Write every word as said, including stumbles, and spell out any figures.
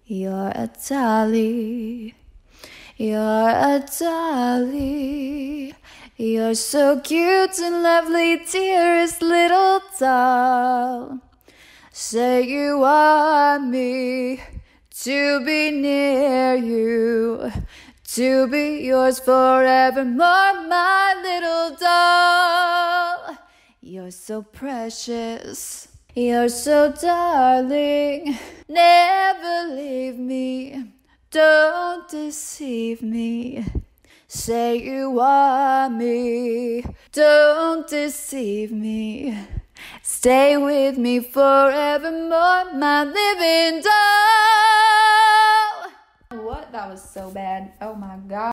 You're a dolly, you're a dolly. You're so cute and lovely, dearest little doll. Say you want me to be near you, to be yours forevermore, my little doll. You're so precious, you're so darling. Never leave me, don't deceive me. Say you want me, don't deceive me. Stay with me forevermore, my living doll. What? That was so bad. Oh my God.